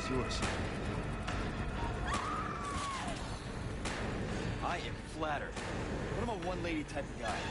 is yours. I am flattered. But I'm a one-lady type of guy.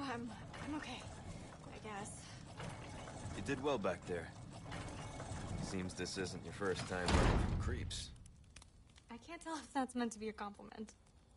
I'm okay. I guess. You did well back there. Seems this isn't your first time running from creeps. I can't tell if that's meant to be a compliment.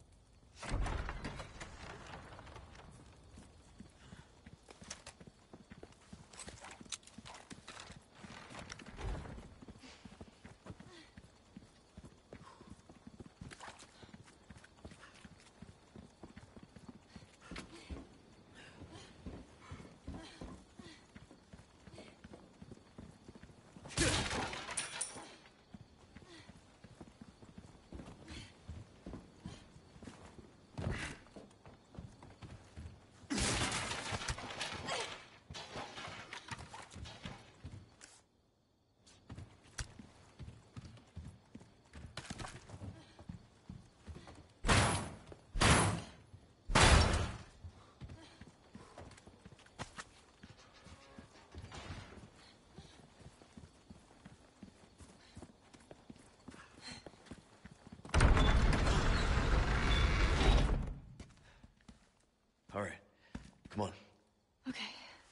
All right, come on. Okay.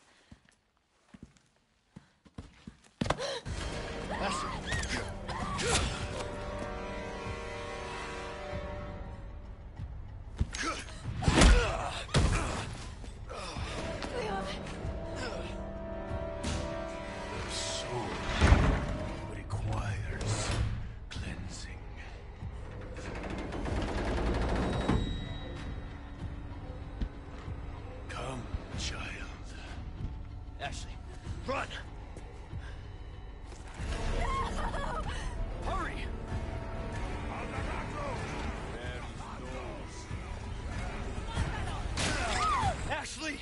Ashley, run! Hurry! Ashley!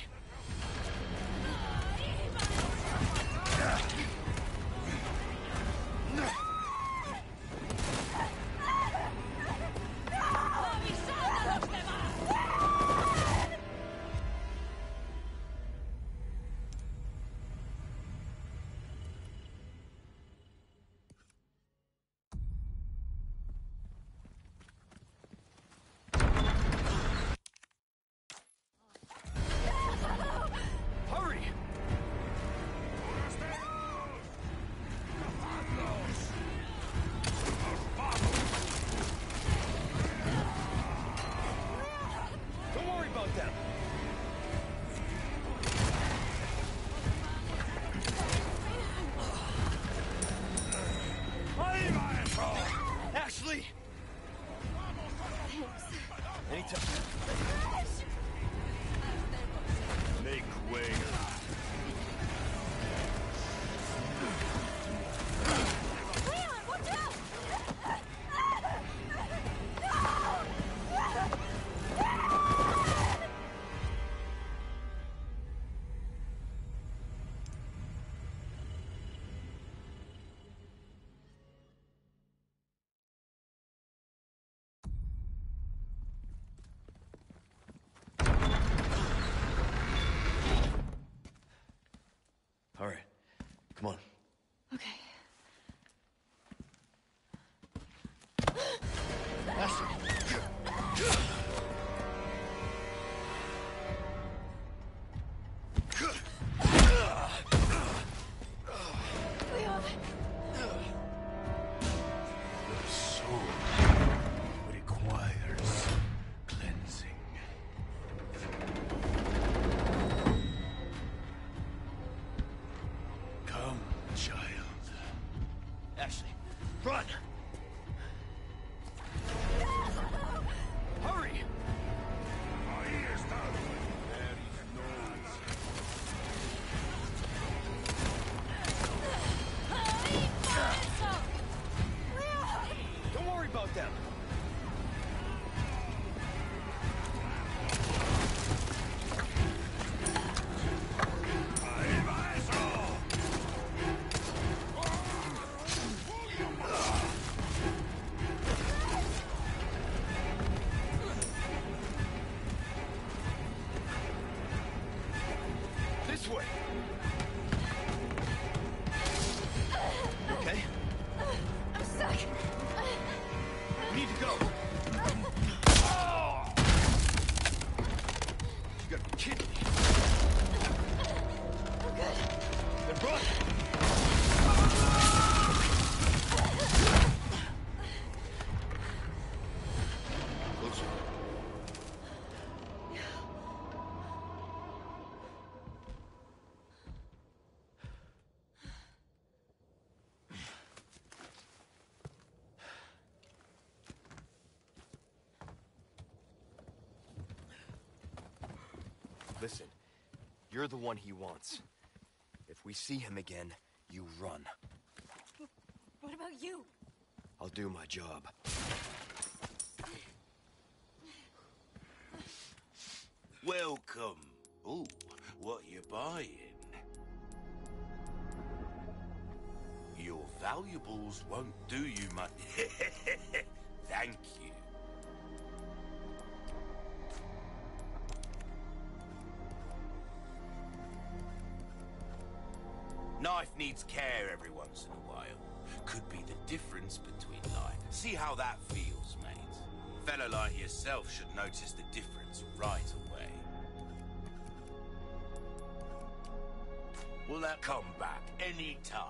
Hurry! Don't worry about them. Ashley! Anytime. Make way. Leon, watch out! All right, come on. Okay. Leon. The soul requires cleansing. Come, child. Ashley, run! Hurry! Ahí está. There is no Don't worry about them. Ahí va eso. This way. Okay? I'm stuck. We need to go. You gotta be kidding me. Listen, you're the one he wants. If we see him again, you run. What about you? I'll do my job. Welcome. Ooh, what you buying? Your valuables won't do you much. Thank you. Knife needs care every once in a while. Could be the difference between life. See how that feels, mate. Fellow like yourself should notice the difference right away. Will that come back any time?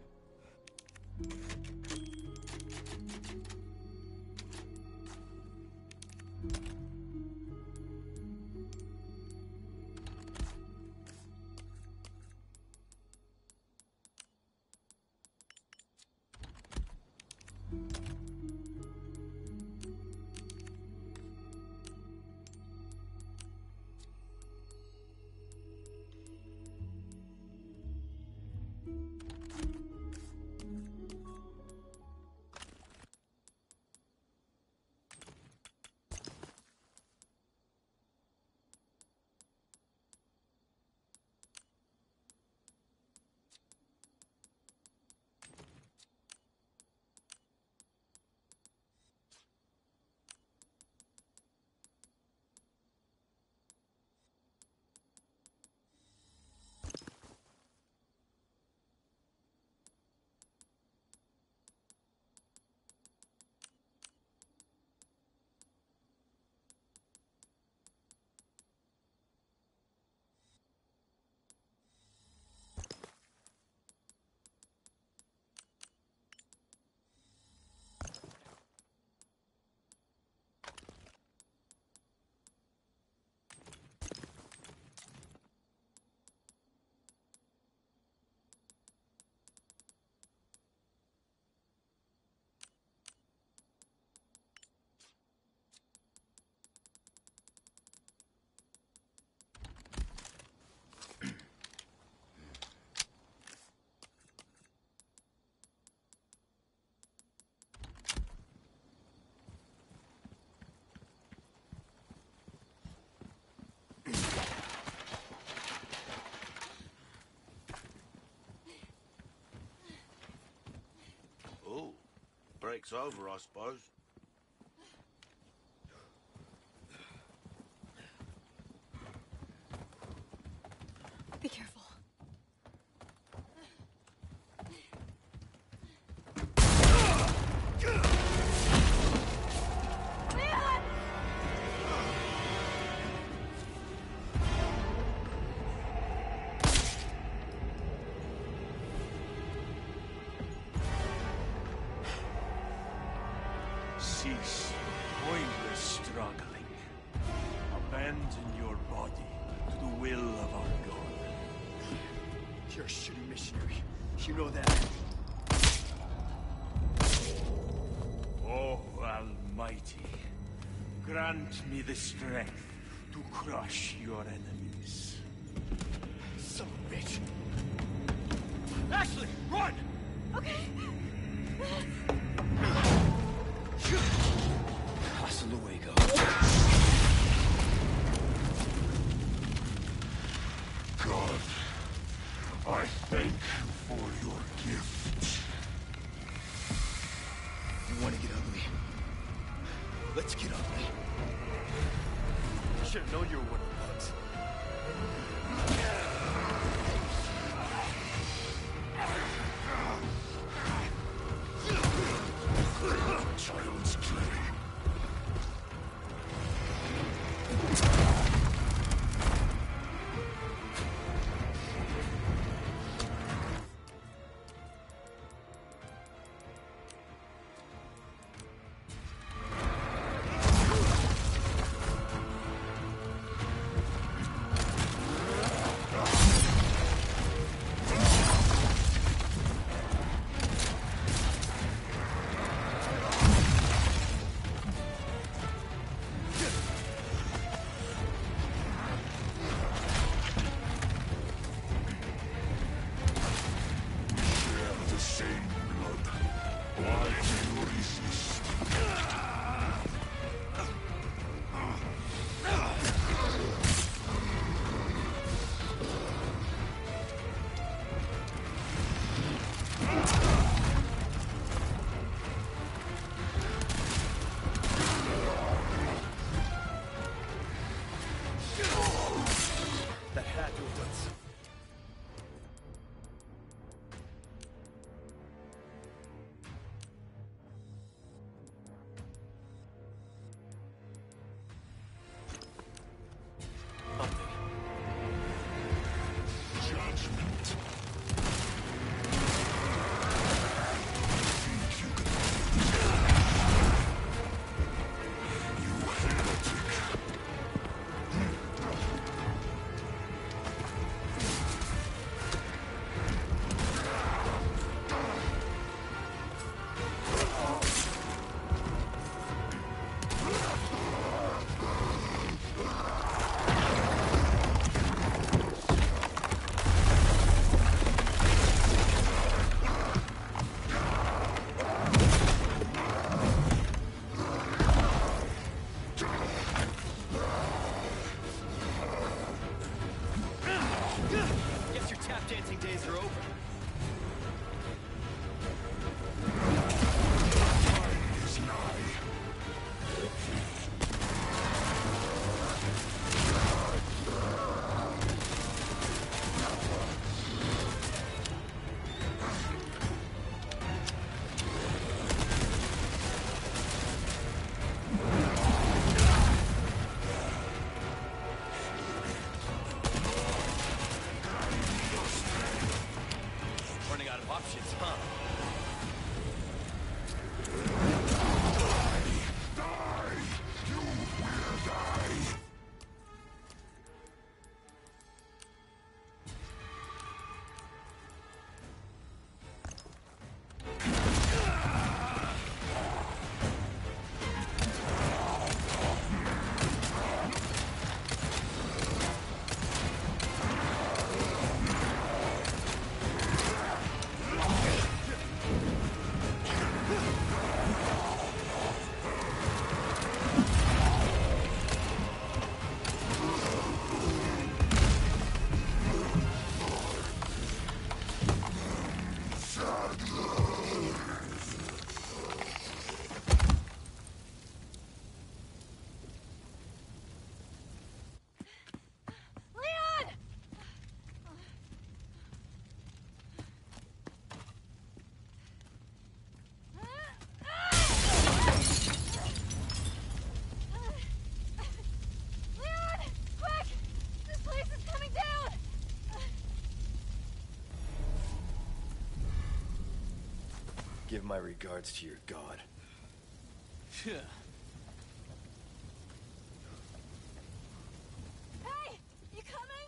Break's over, I suppose. Be careful. Cease pointless struggling. Abandon your body to the will of our God. You're a shitty missionary. You know that. Oh, Almighty, grant me the strength to crush your enemies. Son of a bitch. Ashley, run! Okay. Hasta luego. God, I thank you for your gift. You want to get ugly? Let's get ugly. I should have known you were one of the bugs. Child's play. Give my regards to your god. Yeah. Hey! You coming?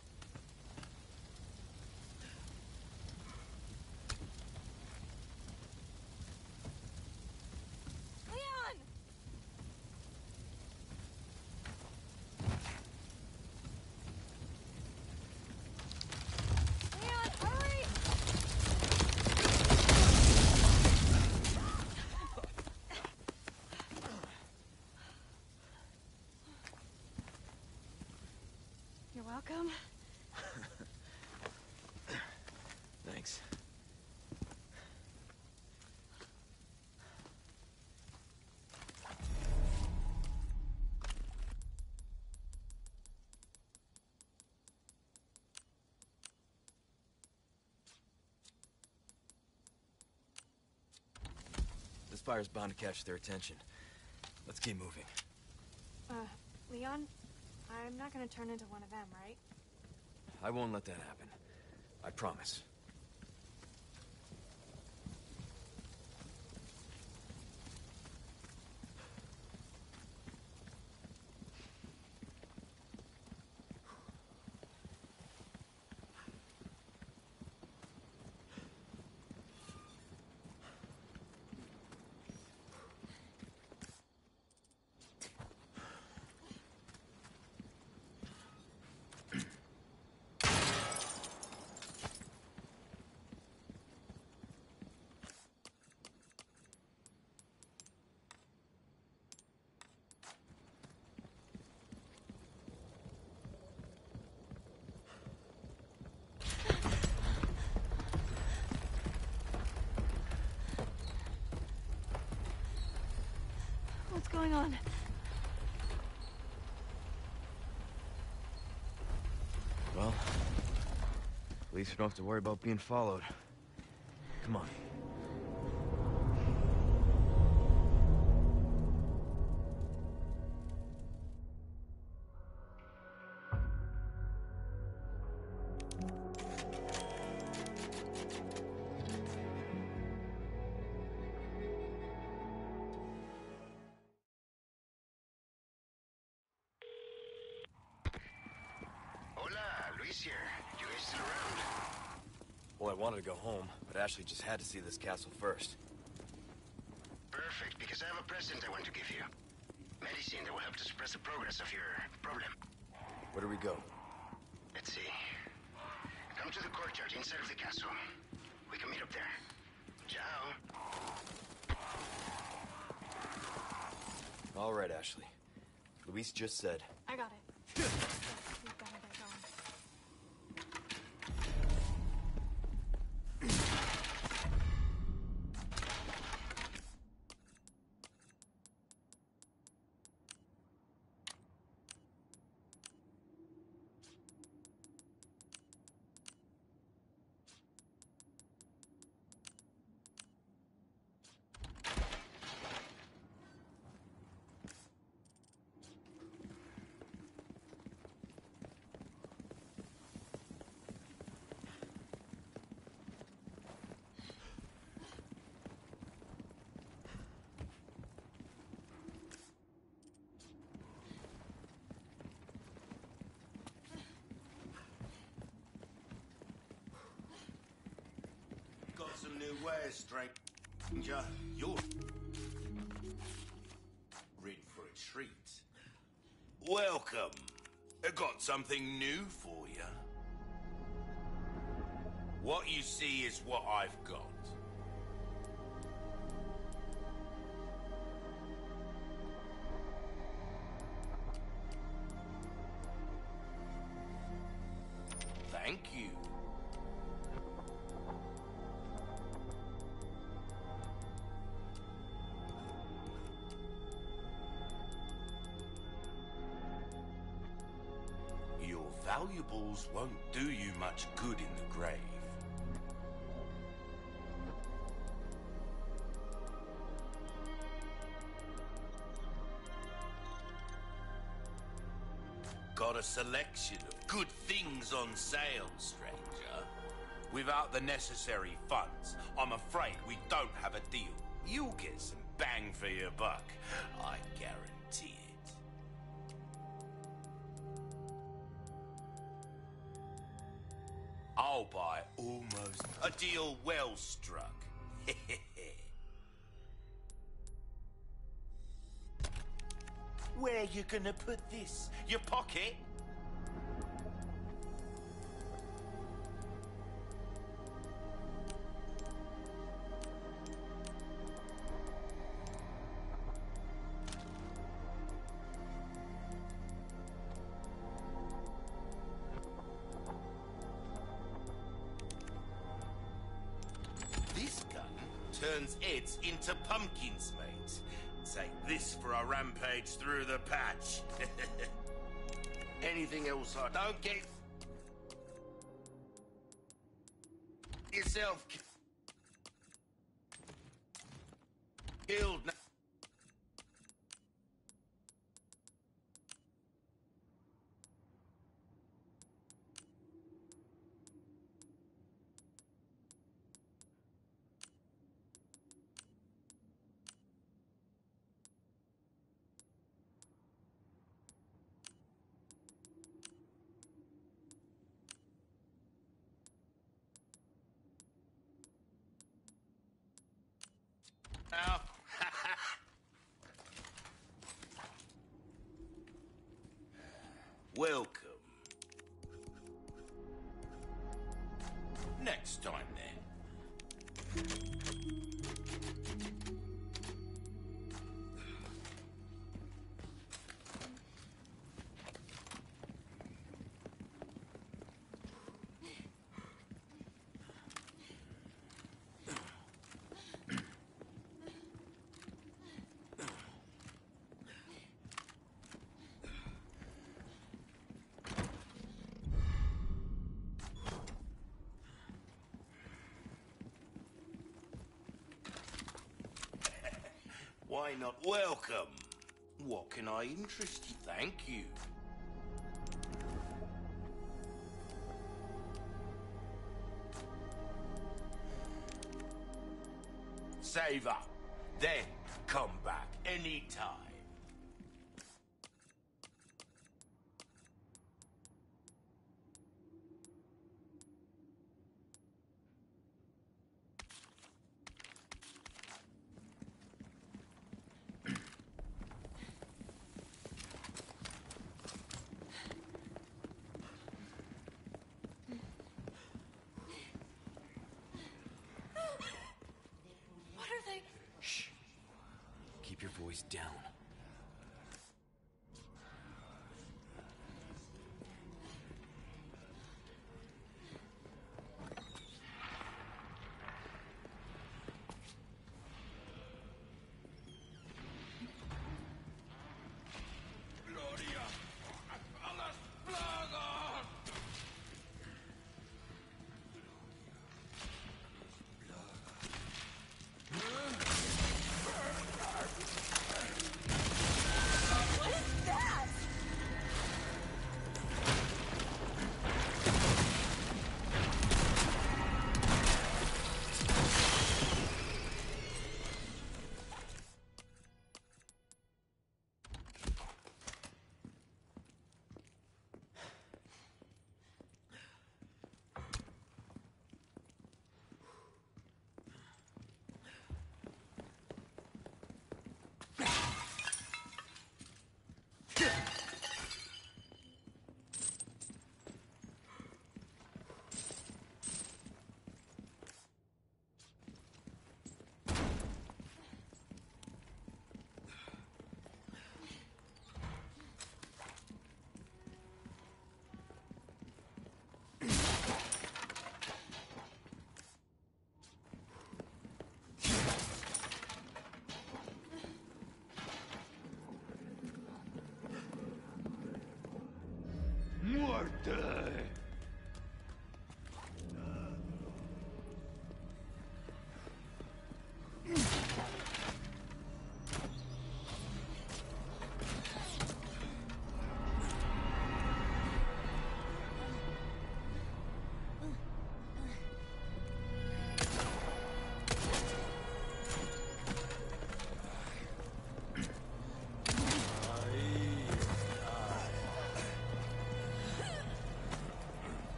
Leon! Leon, hurry! You're welcome. Thanks. This fire's bound to catch their attention. Let's keep moving. Leon, I'm not gonna turn into one of them, right? I won't let that happen. I promise. What's going on? Well, at least we don't have to worry about being followed. Come on. Luis here. You guys still around? Well, I wanted to go home, but Ashley just had to see this castle first. Perfect, because I have a present I want to give you. Medicine that will help to suppress the progress of your problem. Where do we go? Let's see. Come to the courtyard inside of the castle. We can meet up there. Ciao. All right, Ashley. Luis just said. I got it. We better get going. Got some new wares, stranger. You're in for a treat. Welcome. I got something new for you. What you see is what I've got. Thank you. Your valuables won't do you much good in the grave. Got a selection of good things on sale, stranger. Without the necessary funds, I'm afraid we don't have a deal. You'll get some bang for your buck. I guarantee it. I'll buy almost a deal well struck. Where you gonna put this? Your pocket? This gun turns heads into pumpkins, mate. Take this for a rampage through the patch. Anything else I don't get... yourself killed. Now, welcome. Next time, then. Why not welcome? What can I interest you? Thank you. Save up, then come back anytime. Keep your voice down. Muerte!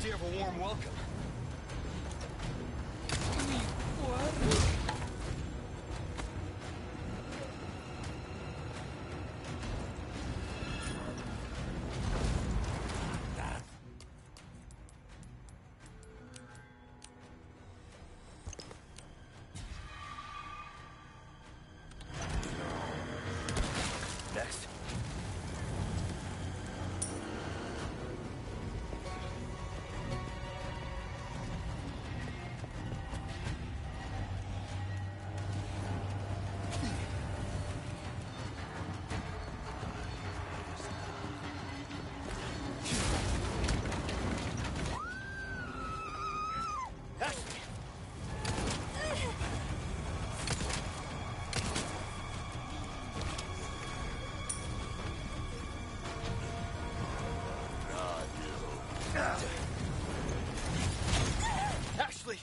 idea of a warm welcome? Next. Ashley!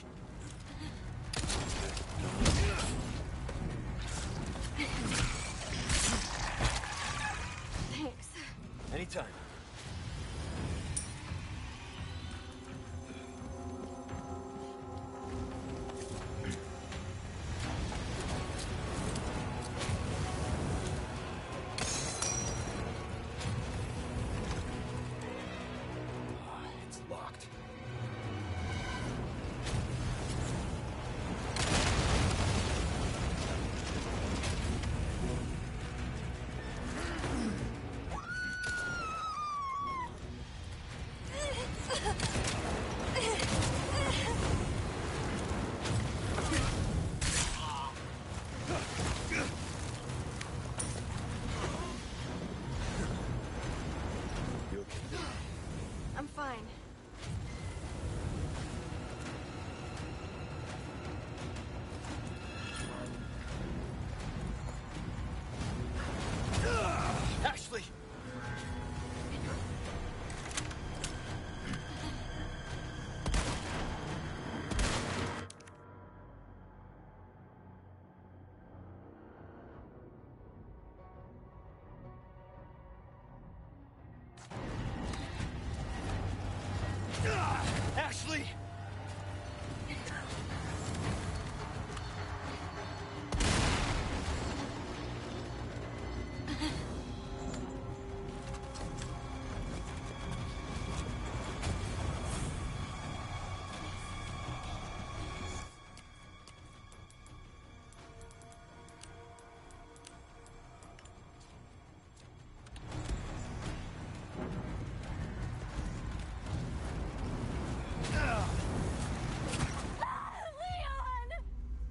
Thanks. Anytime. It's locked. You okay? I'm fine. Ashley! Ashley! Leon!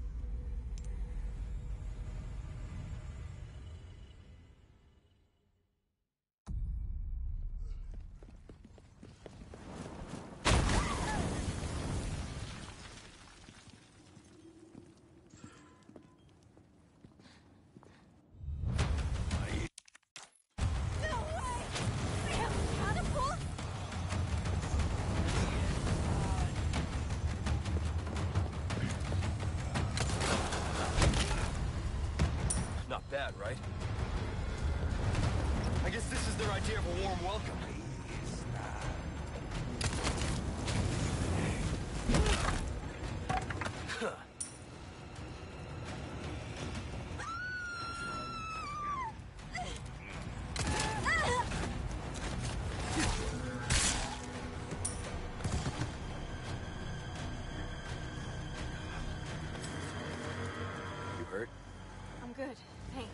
No way! They have catapults? Not bad, right? I guess this is their idea of a warm welcome. Huh. You hurt? I'm good, thanks.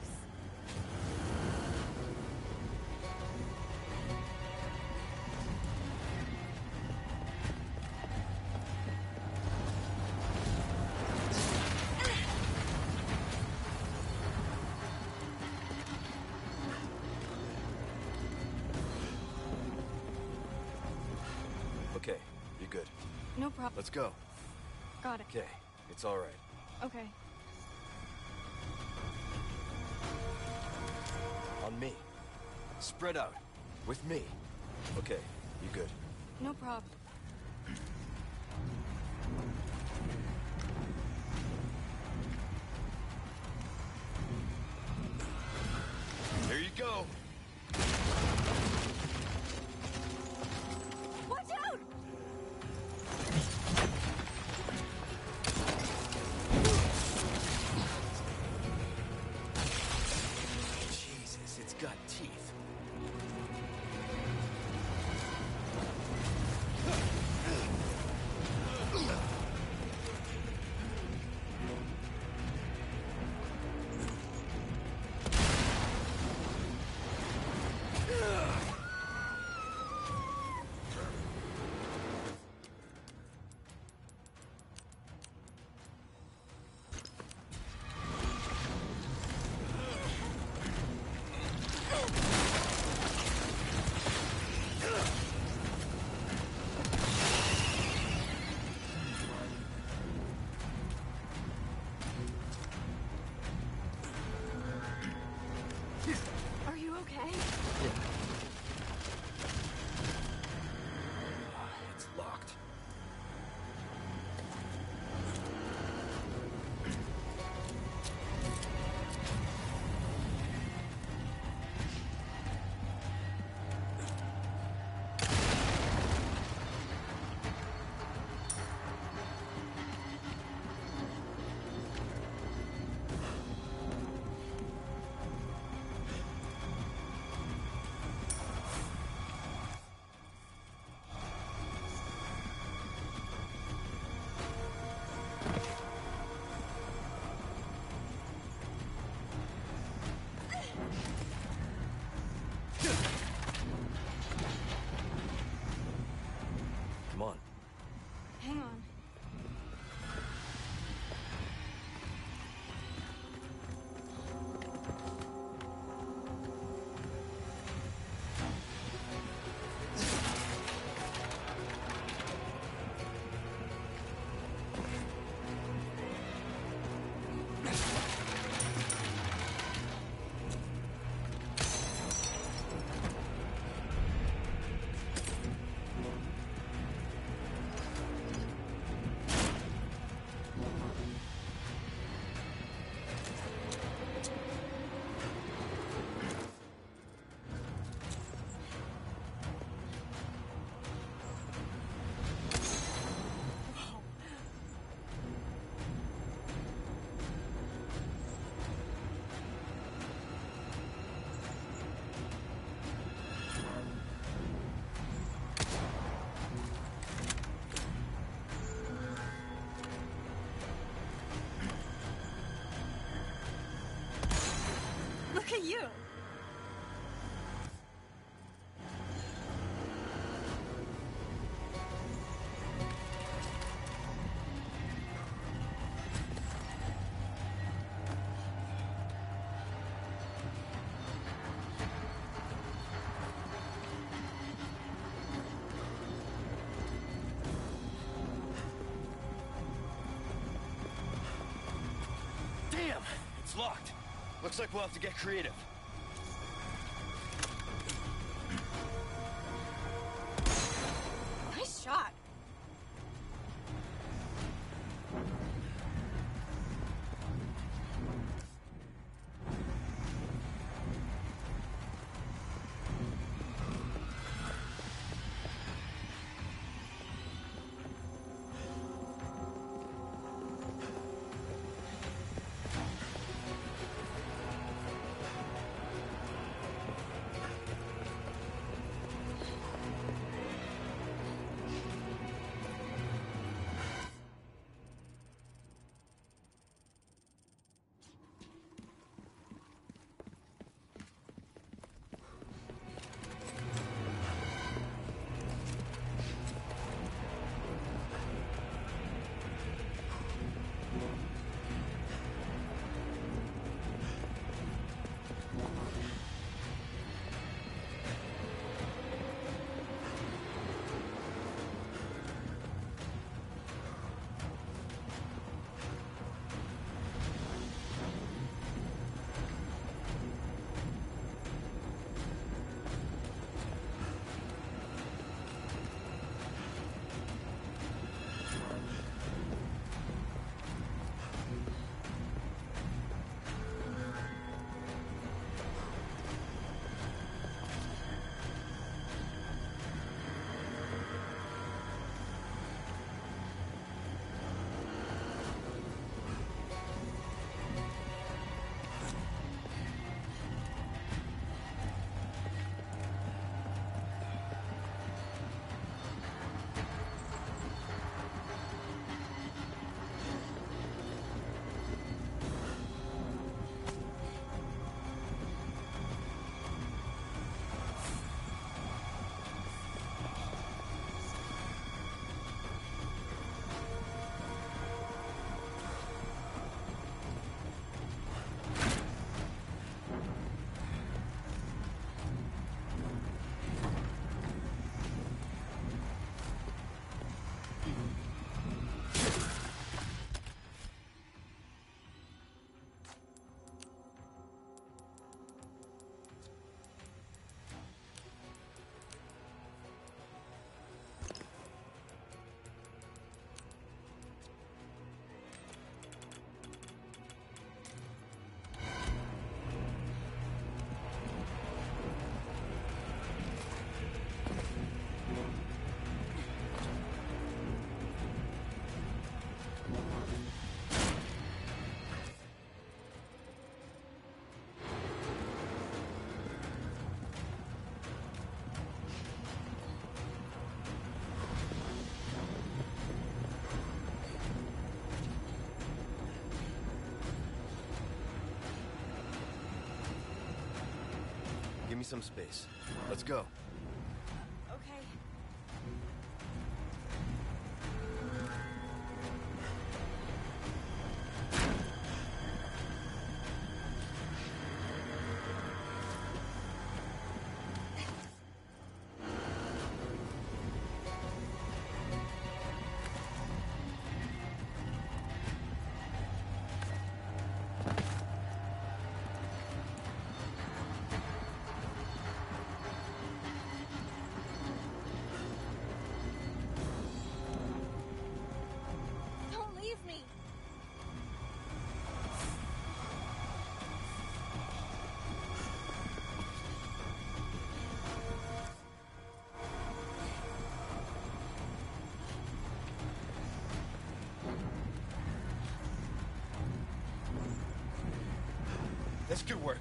Okay, you're good. No problem. Let's go. Got it. Okay, it's all right. Okay. On me. Spread out. With me. Okay, you good. No problem. There you go. Watch out! It's locked. Looks like we'll have to get creative. Nice shot. Give me some space. Let's go. Okay. Don't leave me. That's good work.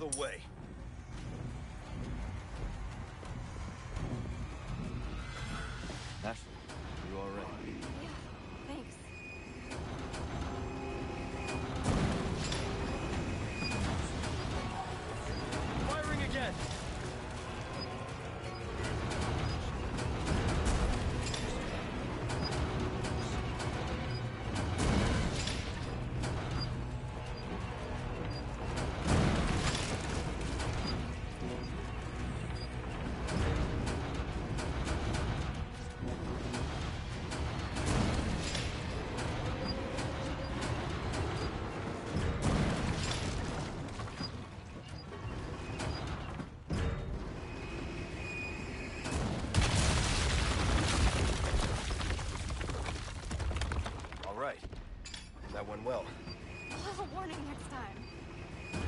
way. Ashley, you all right? Yeah, thanks. Firing again! All right. That went well. I'll have a warning next time.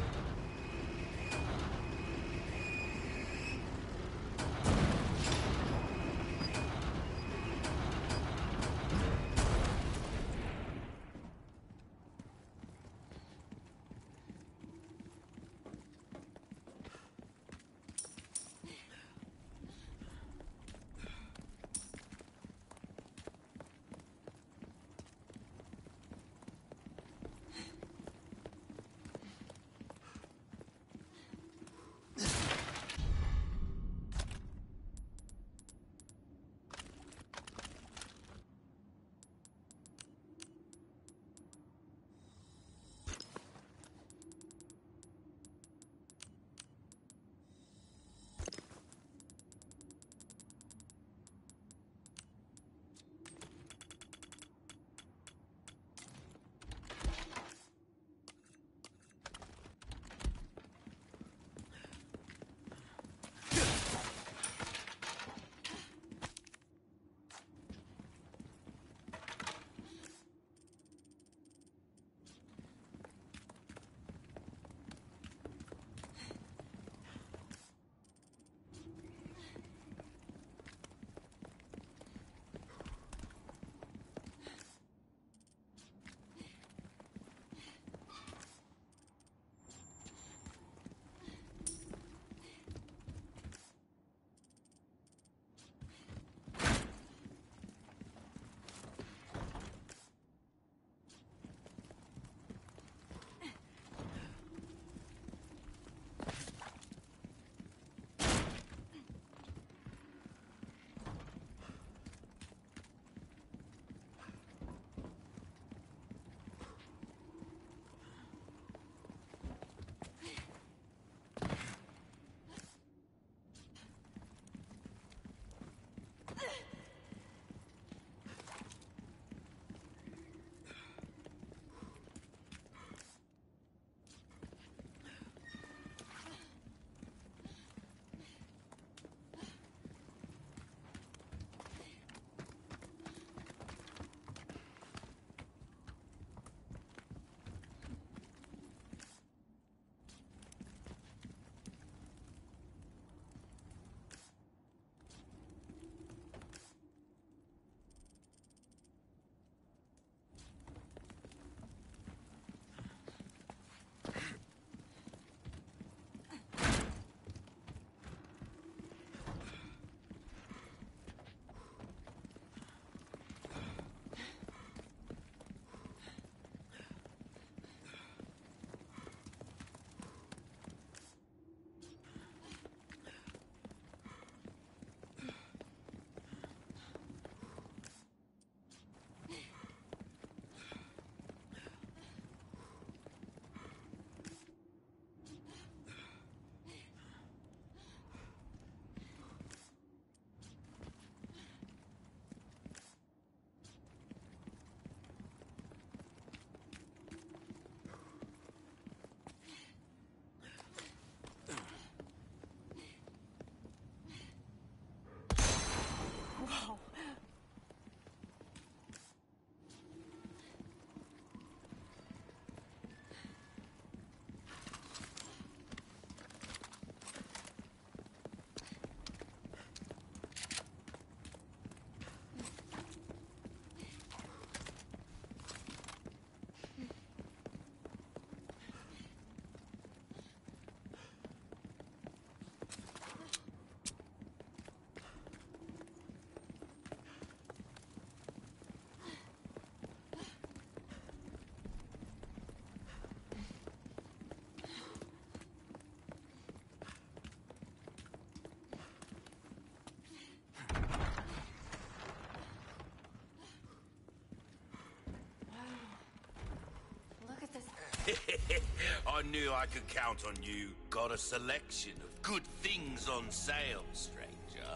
I knew I could count on you. Got a selection of good things on sale, stranger.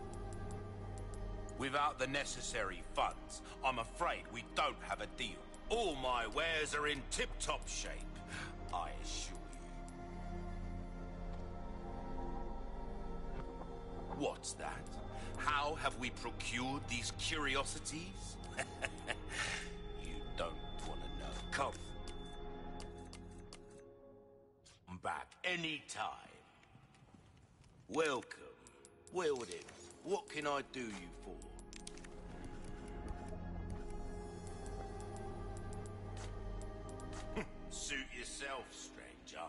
Without the necessary funds, I'm afraid we don't have a deal. All my wares are in tip-top shape, I assure you. What's that? How have we procured these curiosities? You don't want to know. Come. I'm back anytime. Welcome. Well then, what can I do you for? Suit yourself, stranger.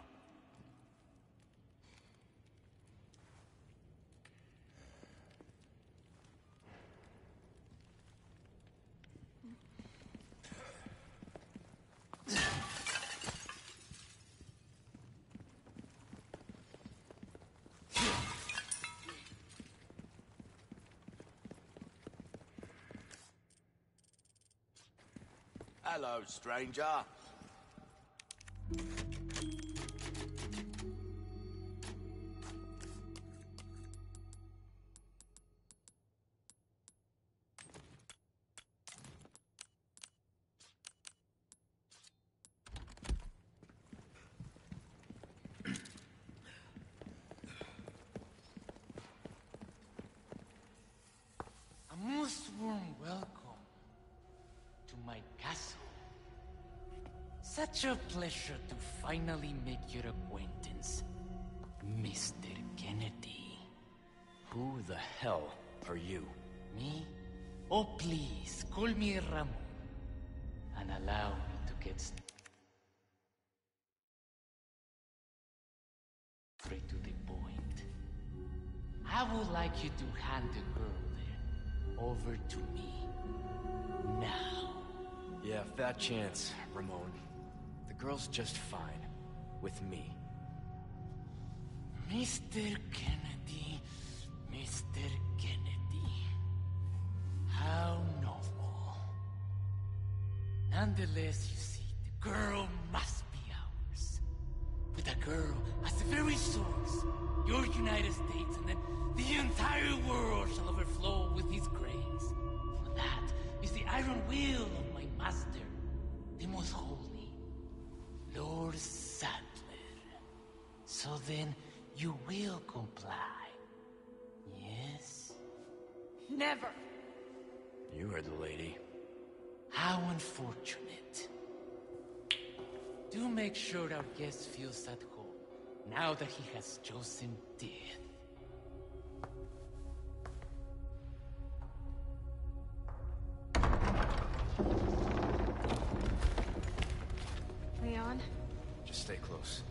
Hello, stranger. A most warm welcome to my castle. Such a pleasure to finally make your acquaintance, Mr. Kennedy. Who the hell are you? Me? Oh, please, call me Ramon. And allow me to get straight to the point. I would like you to hand the girl there over to me. Now. Yeah, fat chance, Ramon. The girl's just fine. With me. Mr. Kennedy, Mr. Kennedy. How novel. Nonetheless, you see, the girl must be ours. With a girl as the very source, your United States and then the entire world shall overflow with his grace. For that is the iron will of my master, the most holy, Lord Saddler. So then, you will comply. Yes? Never. You heard the lady. How unfortunate. Do make sure our guest feels at home, now that he has chosen death. Leon? Just stay close.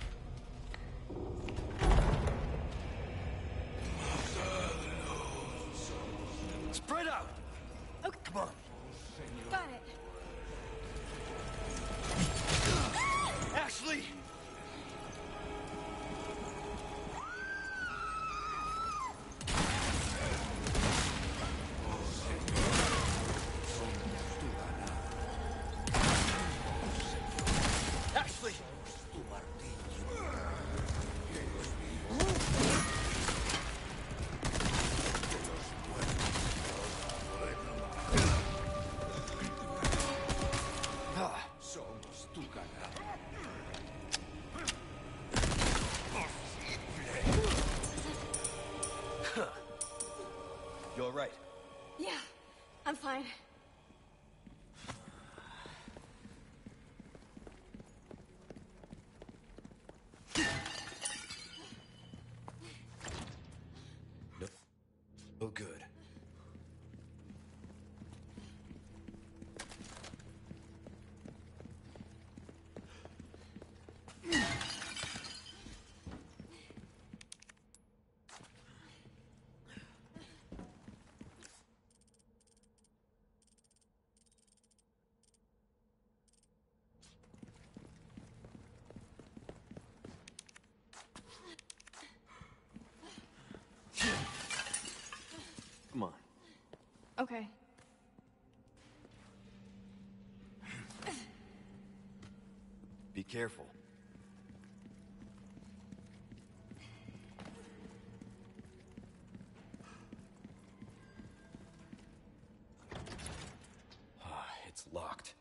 Spread out! Okay. Come on. Got it. Ashley! Ashley! You all right? Yeah, I'm fine. Oh, good. Come on. Okay. Be Be careful. It's locked.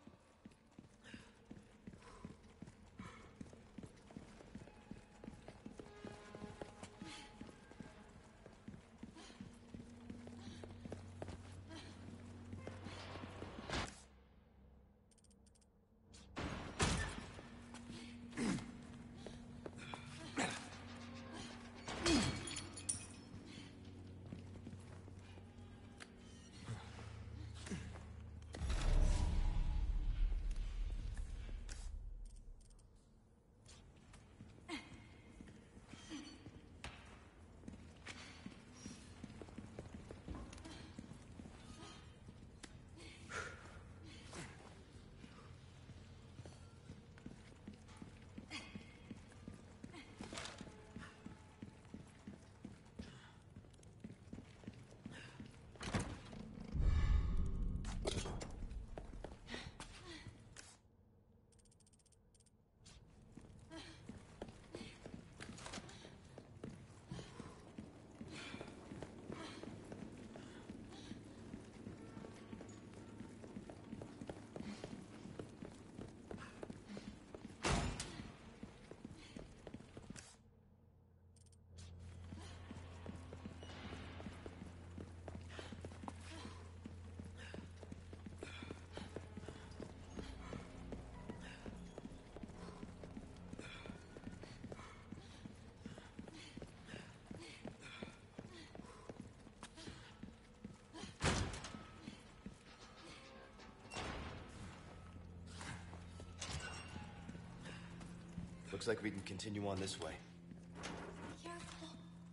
Looks like we can continue on this way. Careful.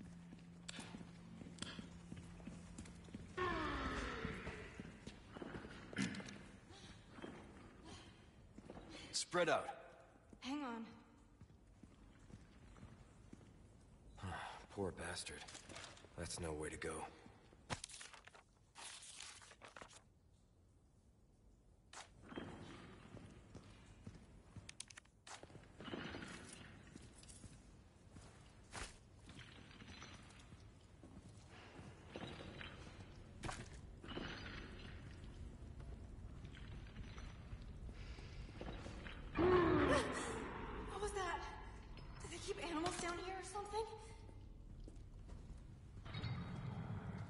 Spread out. Hang on. Poor bastard. That's no way to go. What was that? Did they keep animals down here or something?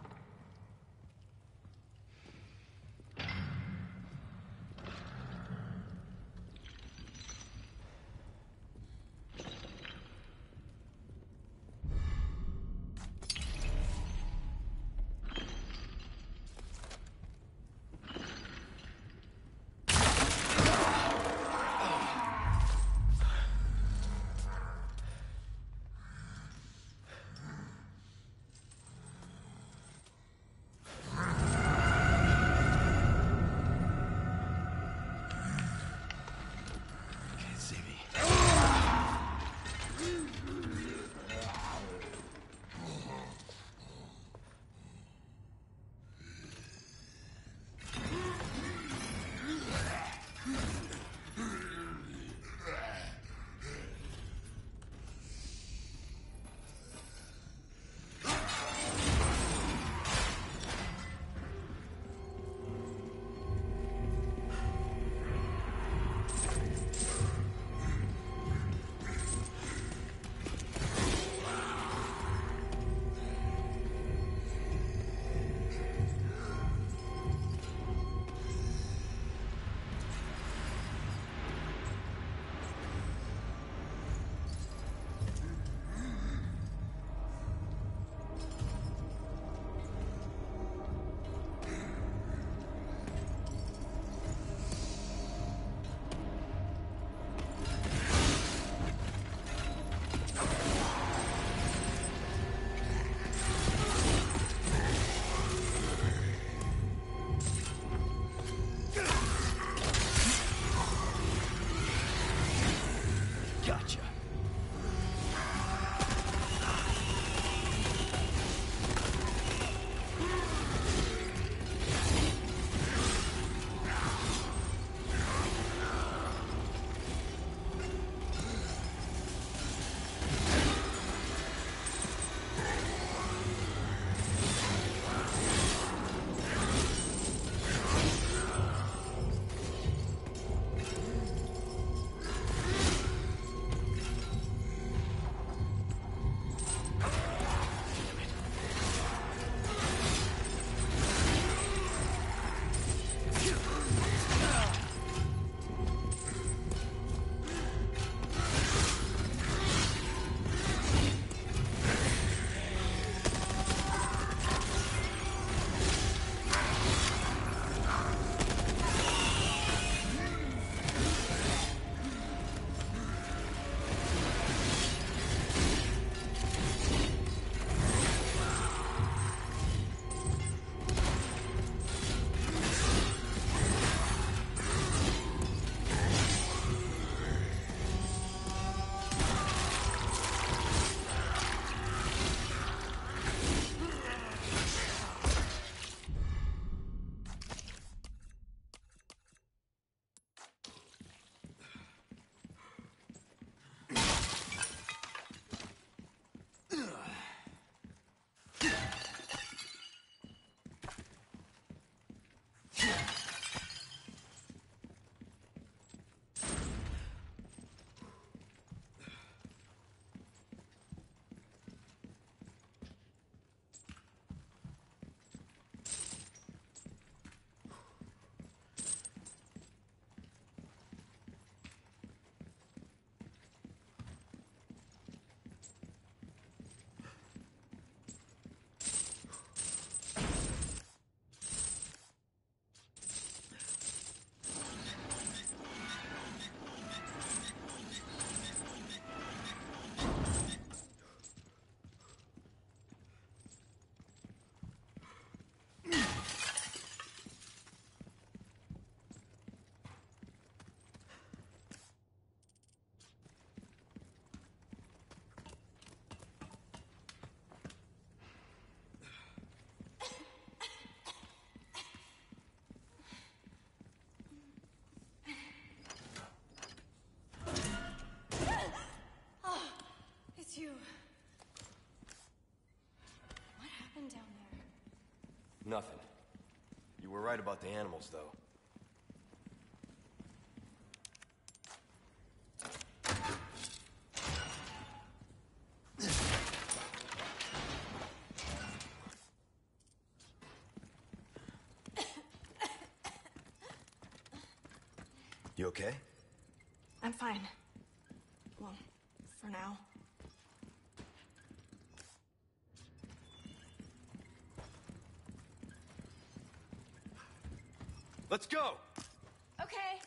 Nothing. You were right about the animals, though. You okay? I'm fine. Well, for now. Let's go! Okay.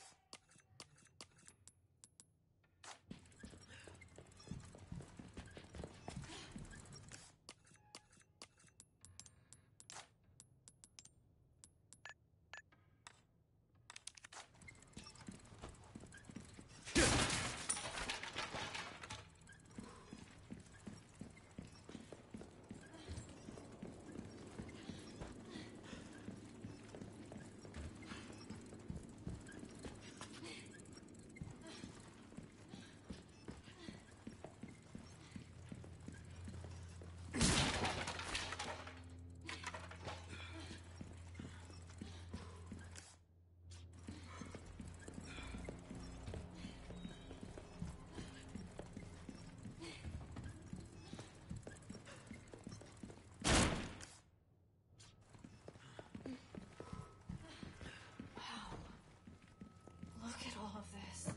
Look at all of this.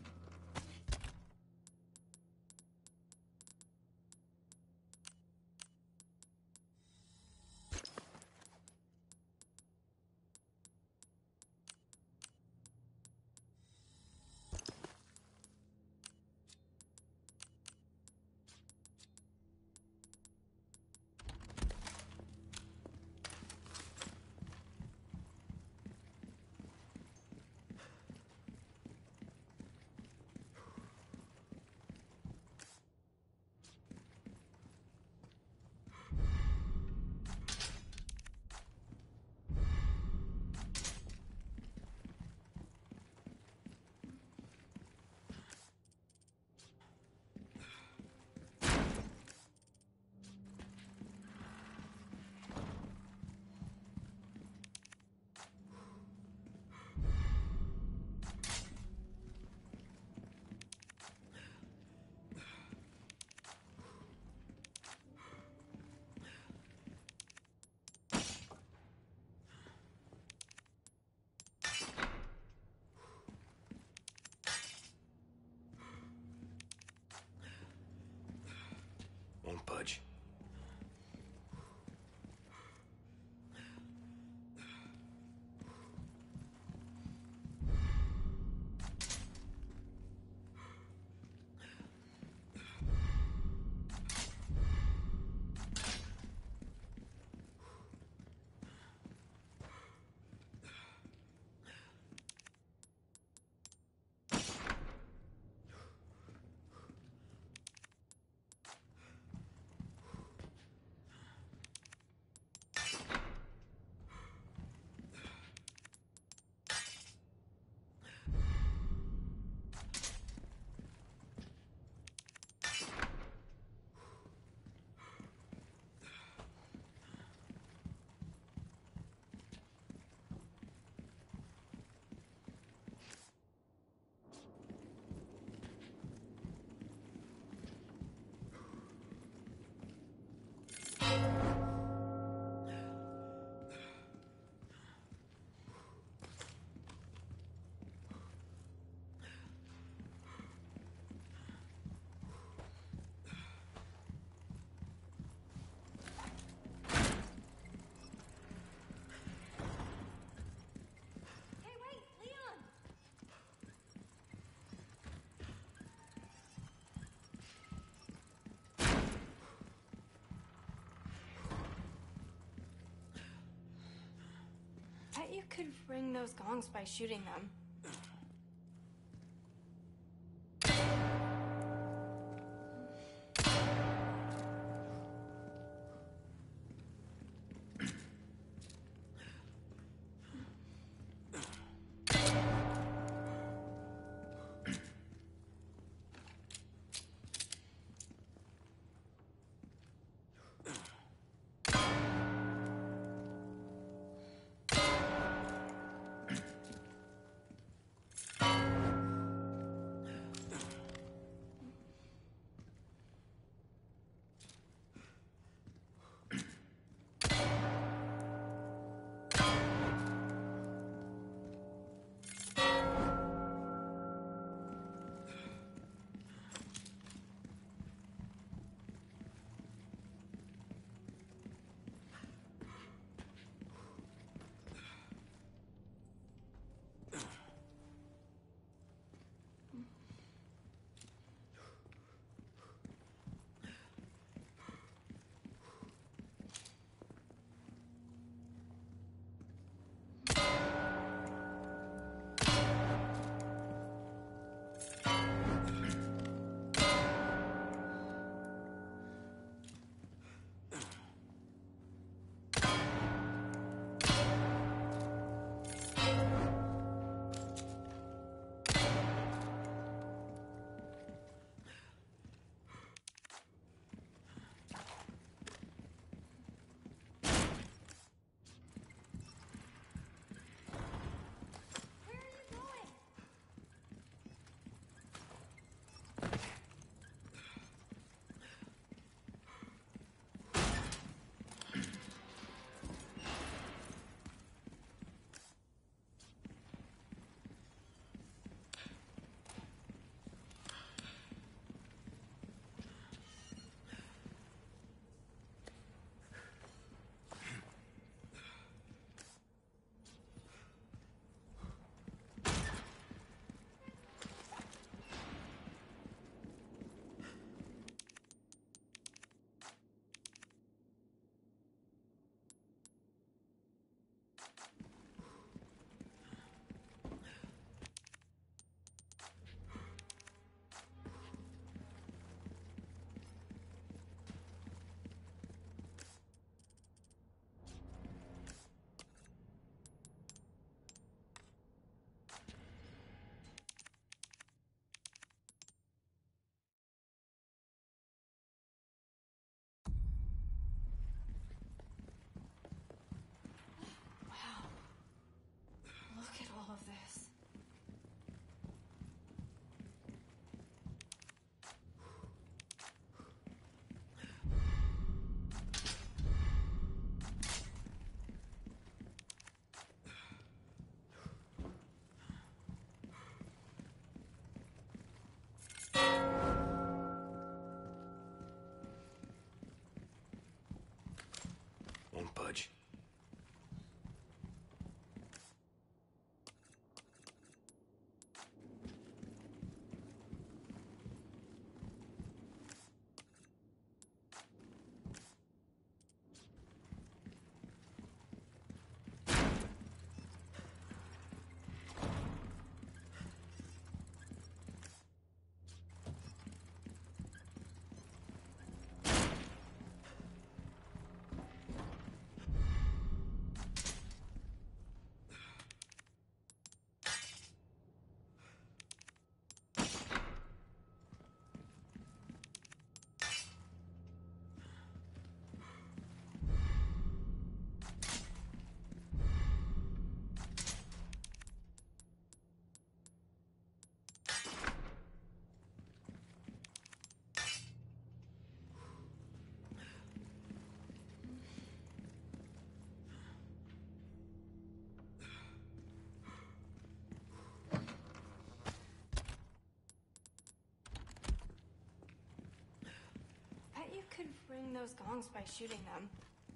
Won't budge. Hey, wait, Leon! Bet you could ring those gongs by shooting them. budge. Bet you could ring those gongs by shooting them.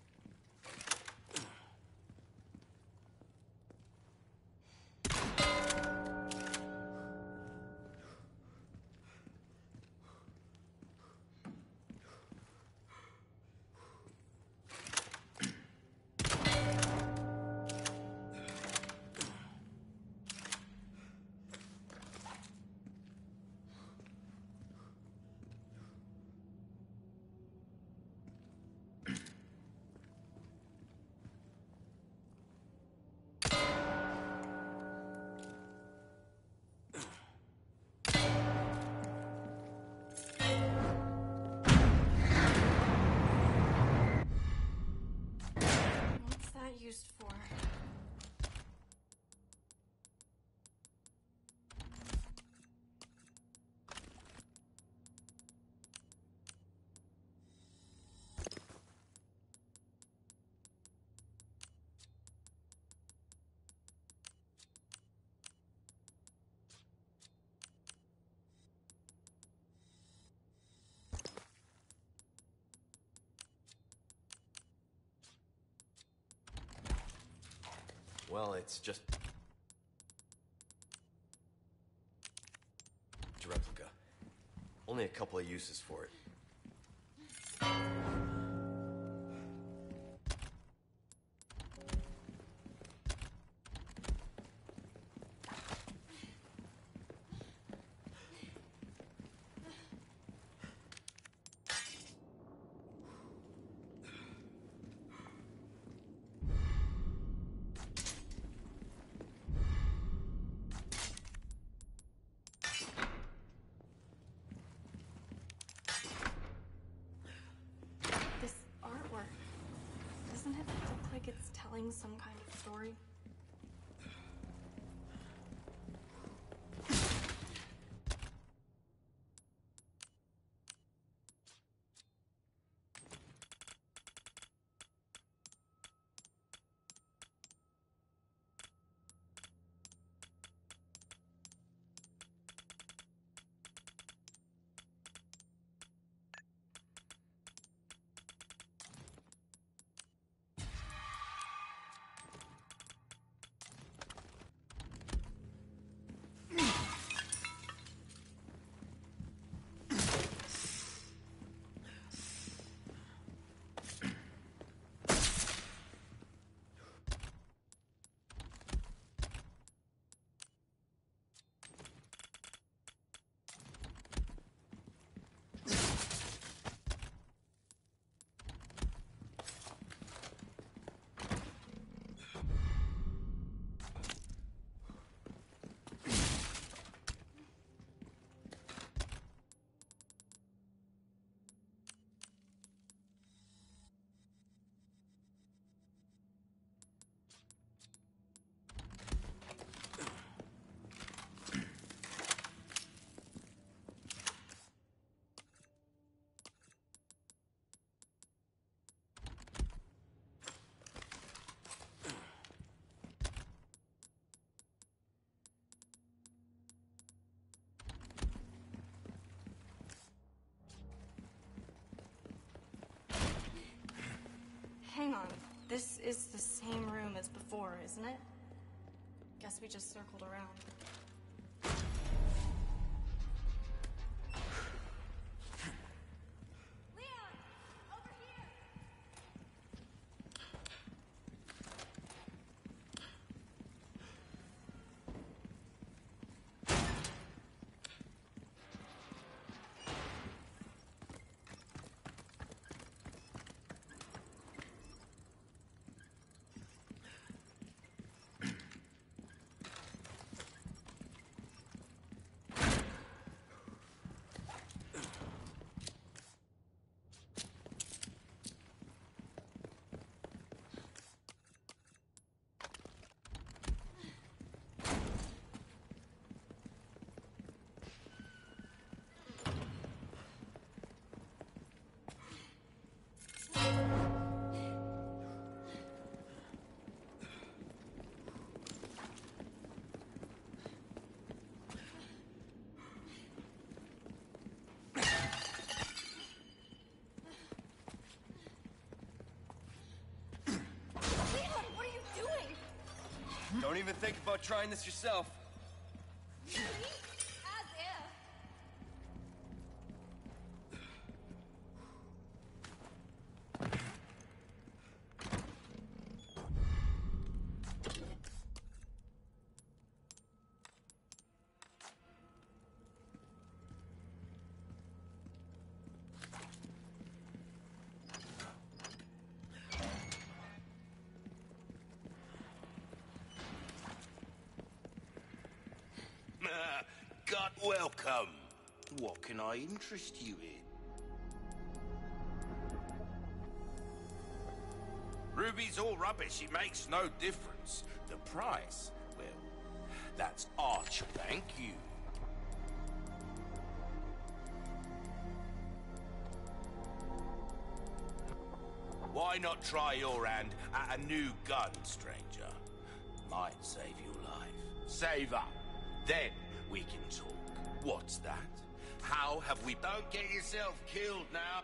What's that used for? Well, it's just a replica. Only a couple of uses for it. This artwork, doesn't it look like it's telling some kind of story? This is the same room as before, isn't it? Guess we just circled around. Leon! Over here! Don't even think about trying this yourself. As if. God welcome. What can I interest you in? Ruby's all rubbish, it makes no difference. The price, well, that's arch, thank you. Why not try your hand at a new gun, stranger? Might save your life. Save up. Then we can talk. What's that? How have we... Don't get yourself killed now.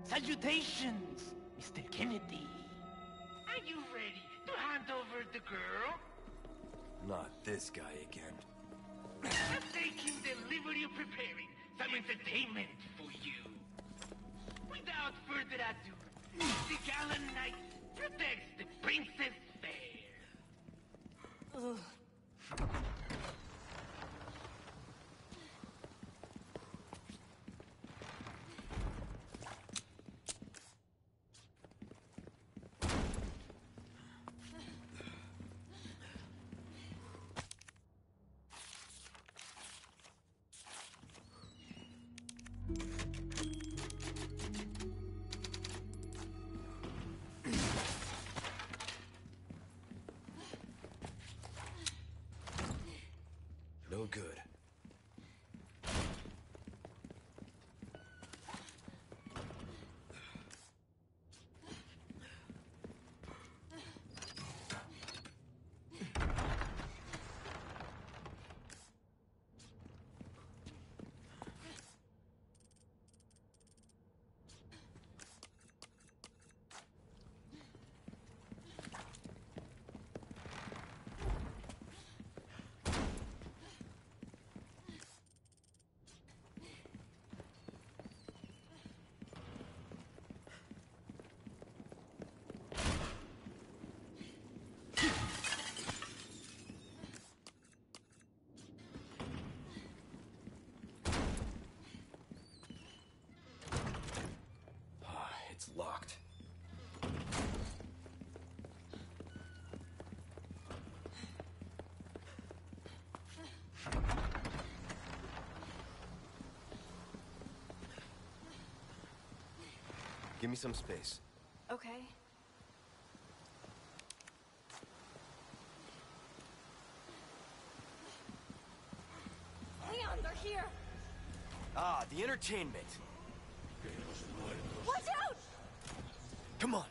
Salutations, Mr. Kennedy. Are you ready to hand over the girl? Not this guy again. I'm taking the liberty of preparing some entertainment for you. Without further ado, the gallant knight protects the princess fair. No good. It's locked. Give me some space. Okay. Leon, they're here! Ah, the entertainment. Watch out! Come on.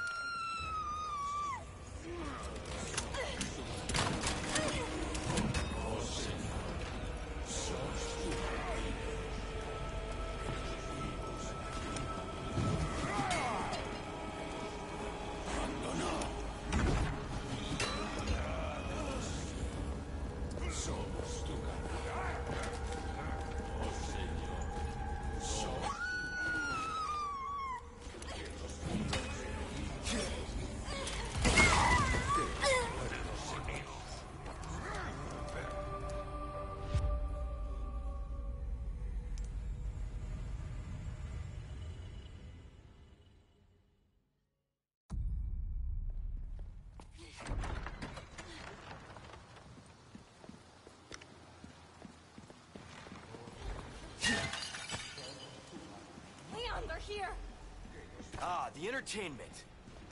Leon, they're here! Ah, the entertainment.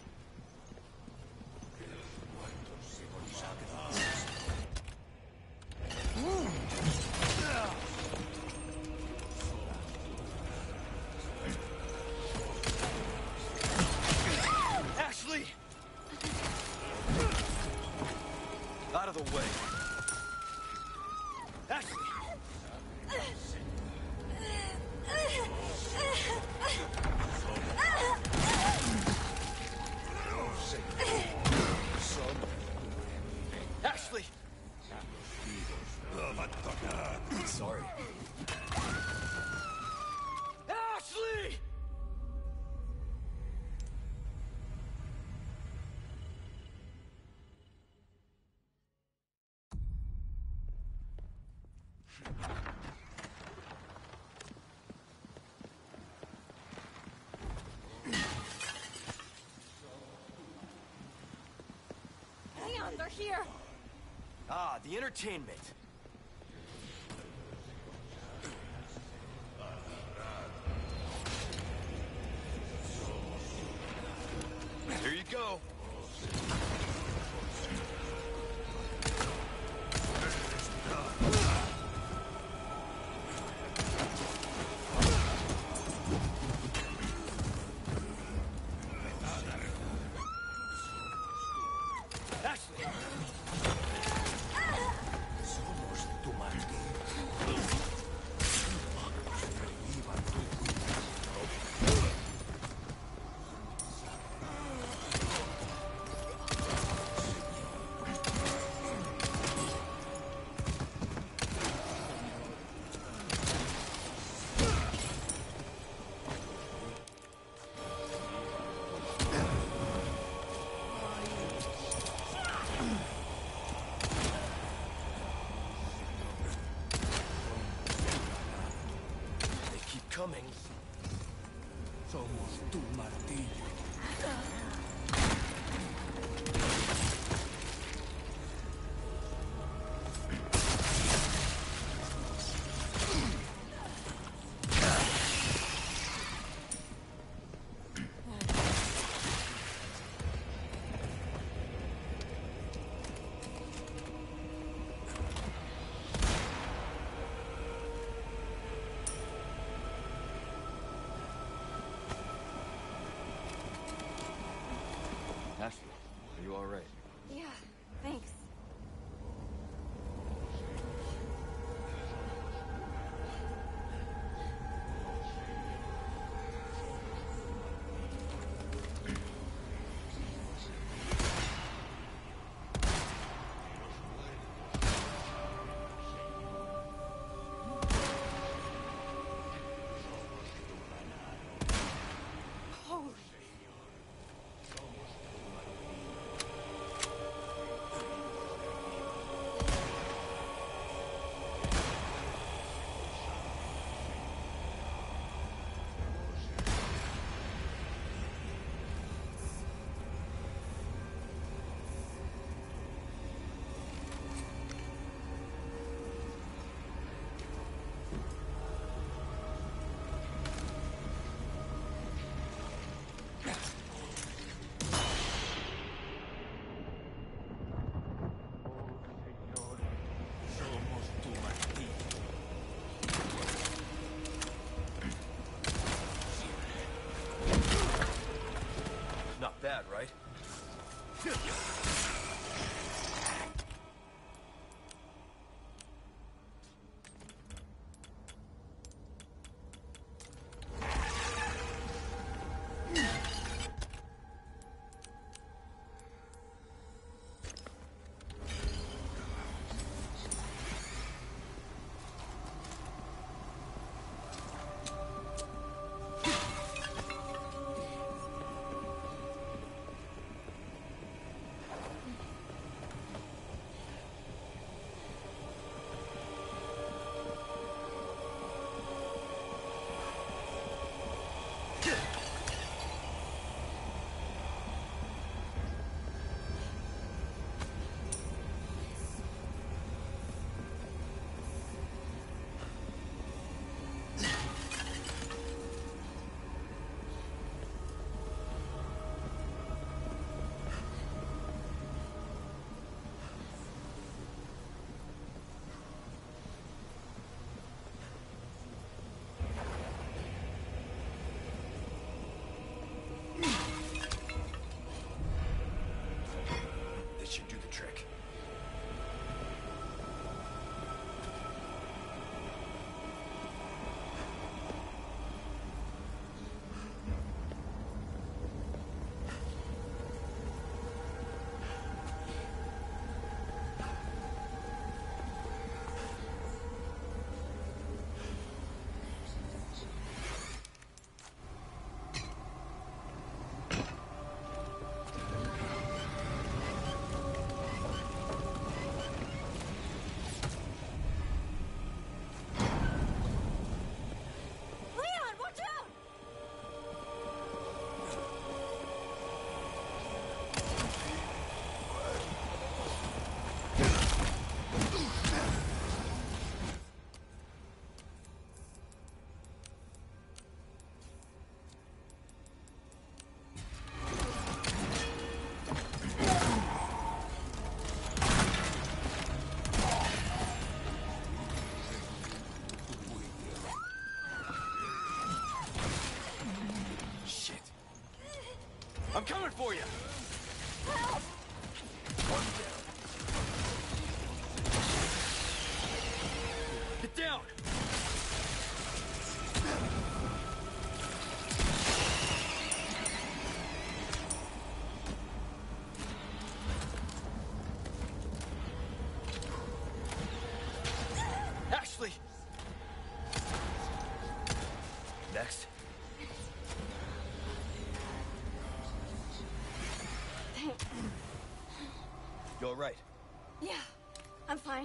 Ashley! Out of the way. Ashley! Ashley! Sorry. Ashley! Leon, they're here! Ah, the entertainment. Here you go. Ashley! Somos tu martillo. Ashley, are you all right? Yeah, thanks. Holy. Somos tu martillo. Not bad, right? This should do the trick. Leon, watch out! Shit. I'm coming for you! Help! One down. Get down! Ashley! Next. Thanks. You all right? Yeah, I'm fine.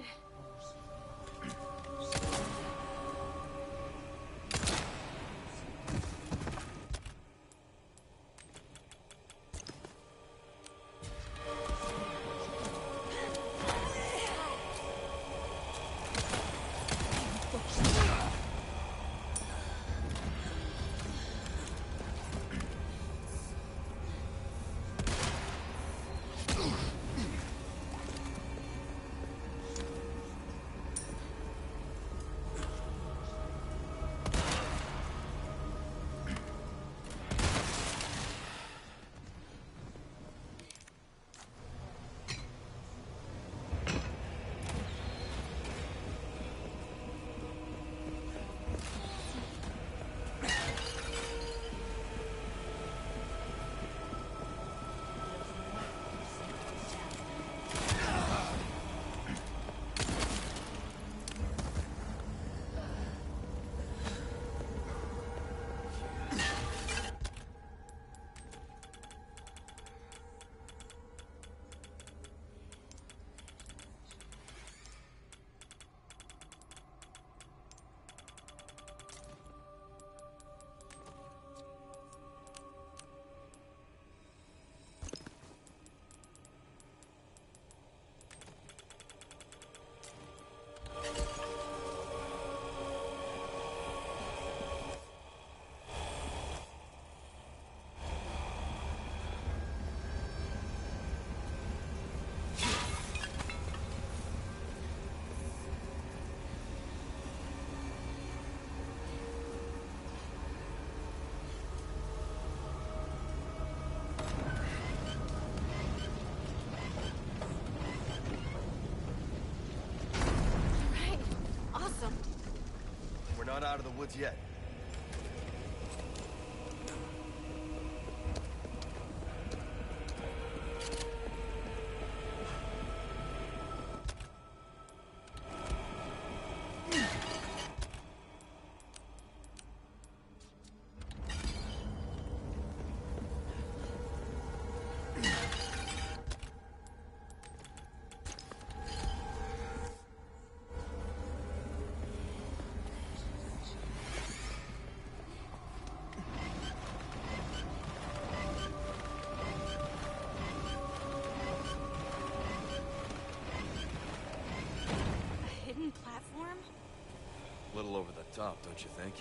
out of the woods yet. Platform? A little over the top, don't you think?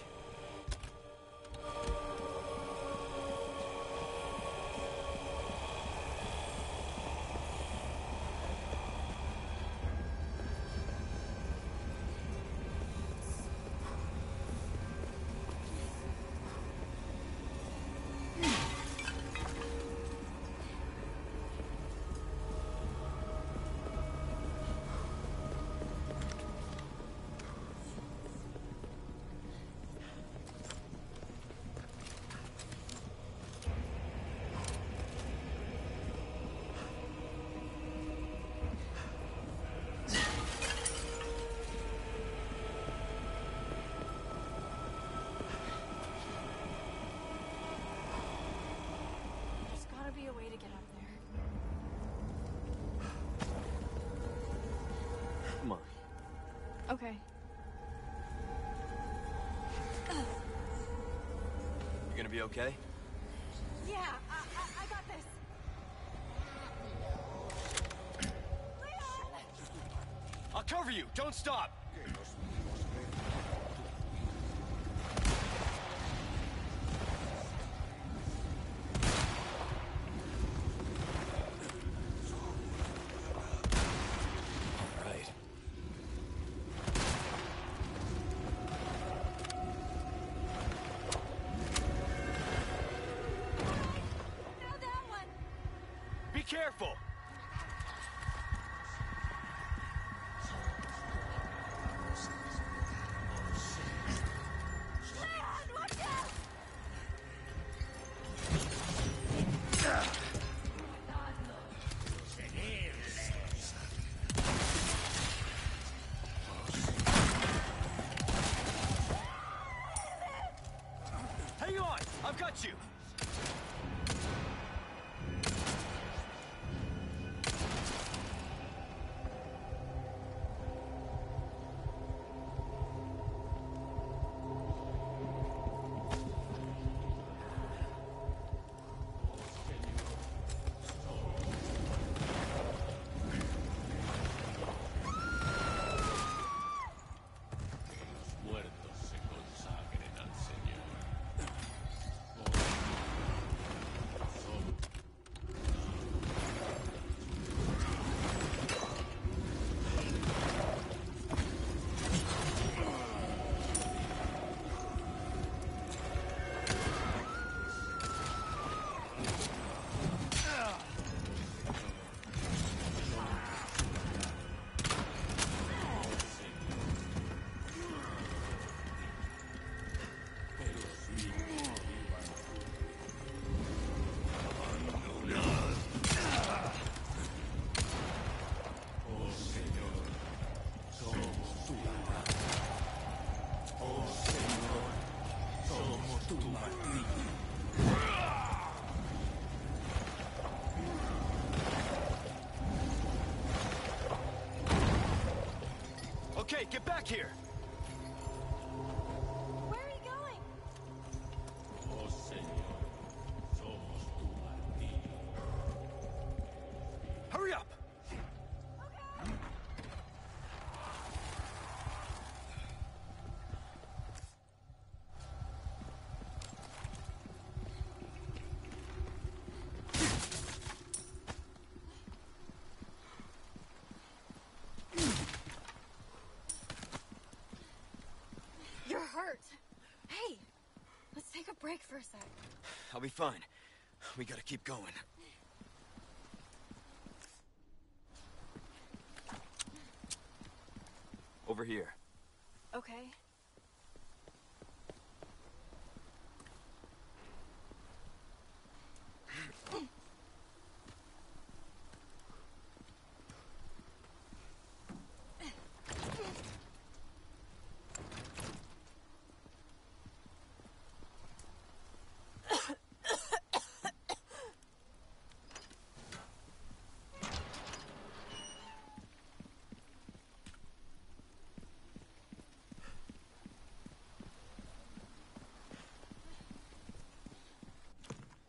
There's gotta be a way to get up there. Come on. Okay. You gonna be okay? Yeah, I got this. Leon! I'll cover you! Don't stop! All right. Now that one! Be careful! Leon, watch out! Hang on! I've got you! Muertos se consagren al Señor. Okay, get back here! Where are you going? Oh Señor, somos tu martirio. Hurry up! You're hurt. Hey, let's take a break for a sec. I'll be fine. We gotta keep going. Over here. Okay.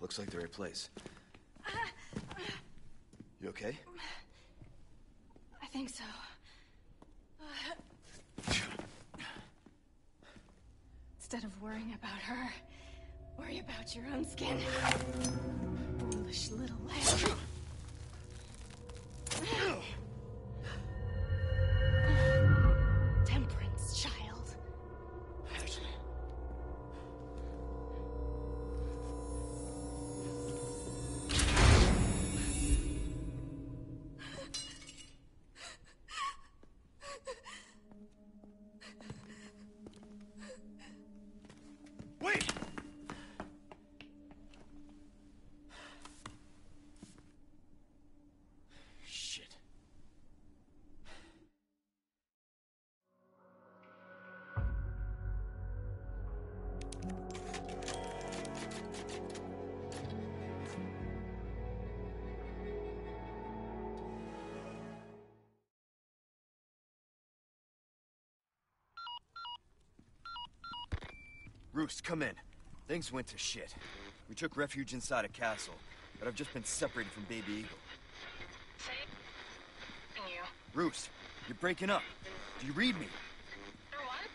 Looks like the right place. You okay? I think so. Instead of worrying about her, worry about your own skin. Foolish little lamb. Temperance, child. Wait! Shit. Roost, come in. Things went to shit. We took refuge inside a castle, but I've just been separated from Baby Eagle. You. Roost, you're breaking up. Do you read me? Or what?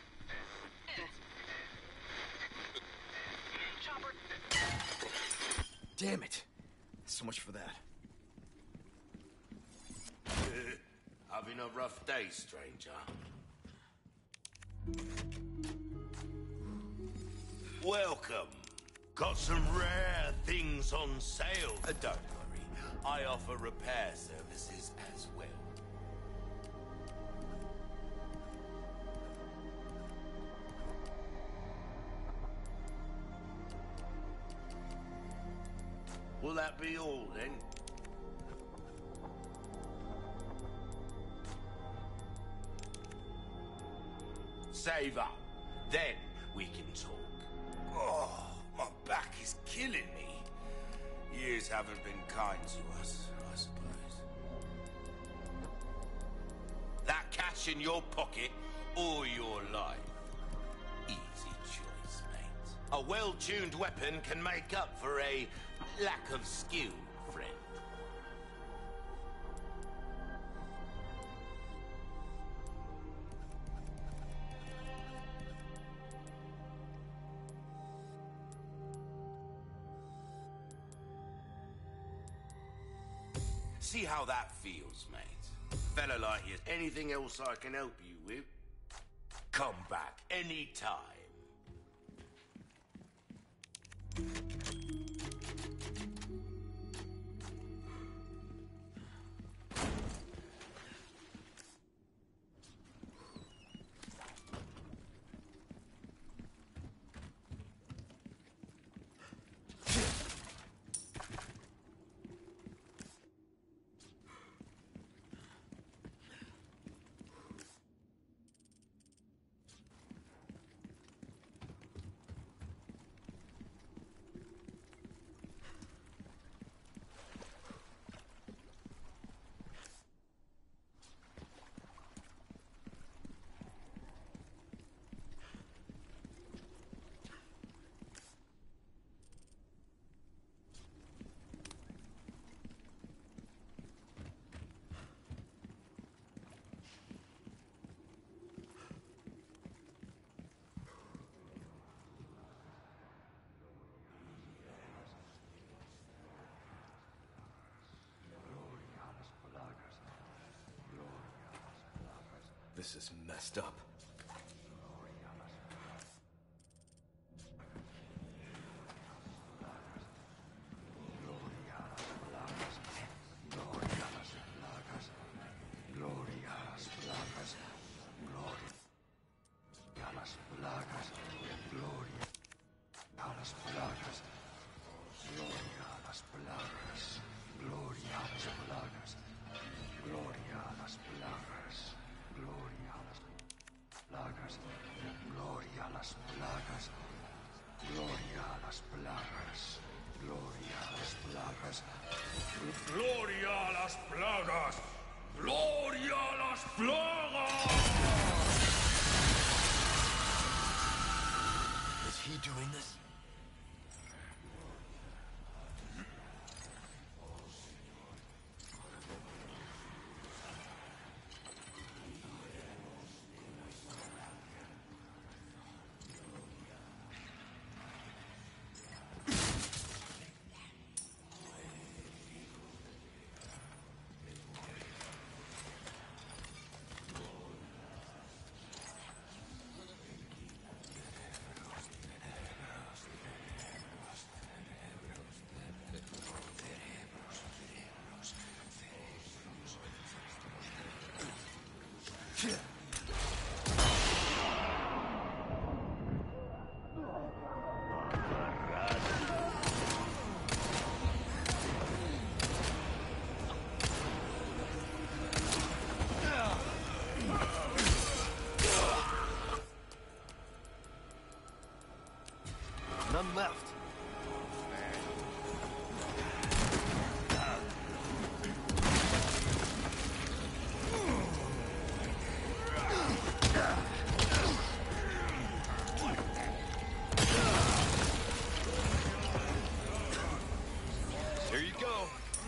Chopper. Damn it. So much for that. Having a rough day, stranger? Welcome. Got some rare things on sale. Don't worry, I offer repair services as well. Will that be all, then? Save up. Then we can talk. Oh, my back is killing me. Years haven't been kind to us, I suppose. That cash in your pocket or your life? Easy choice, mate. A well-tuned weapon can make up for a lack of skill, friend. See how that feels, mate. Fella like you. Anything else I can help you with? Come back anytime. This is messed up. Gloria a las plagas! Gloria a las plagas! Is he doing this? None left. Here you go.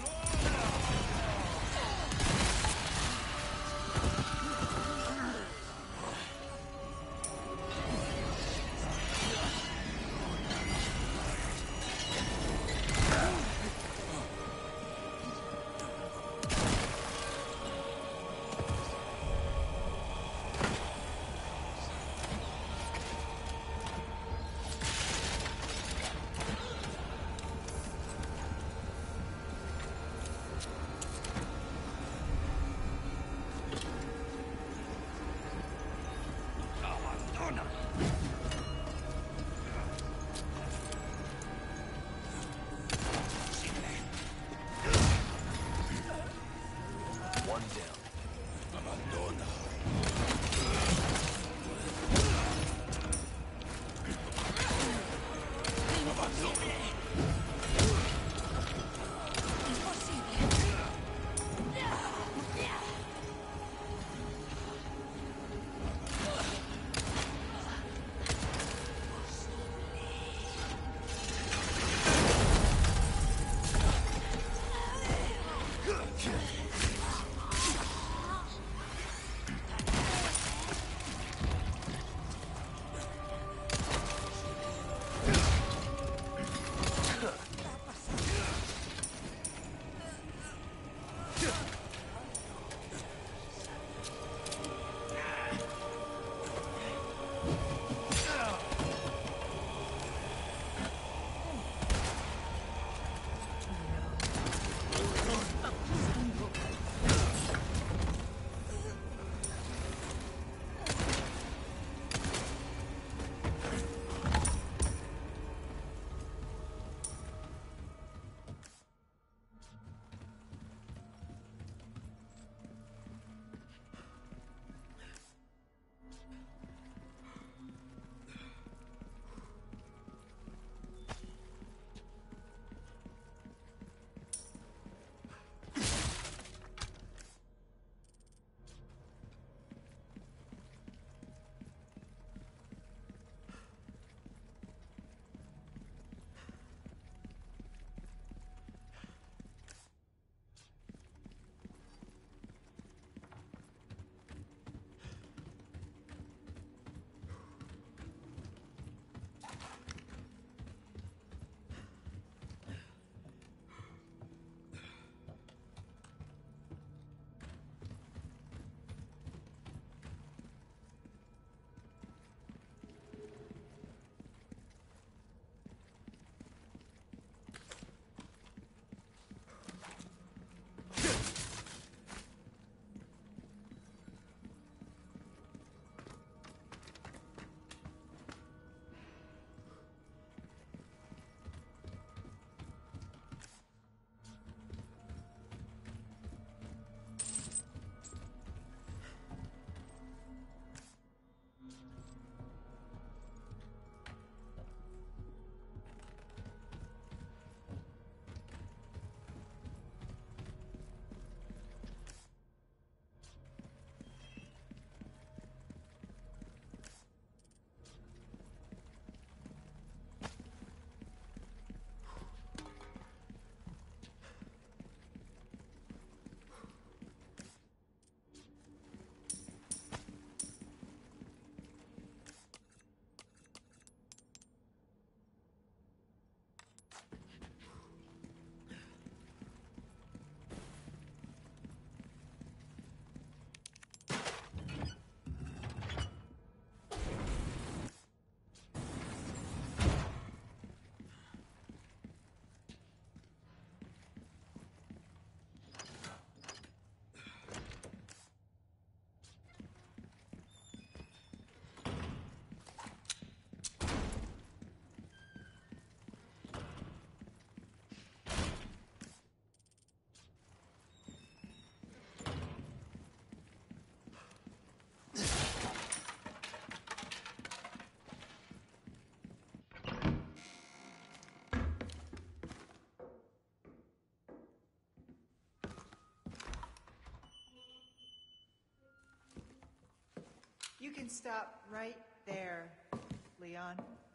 One down. can stop right there, Leon.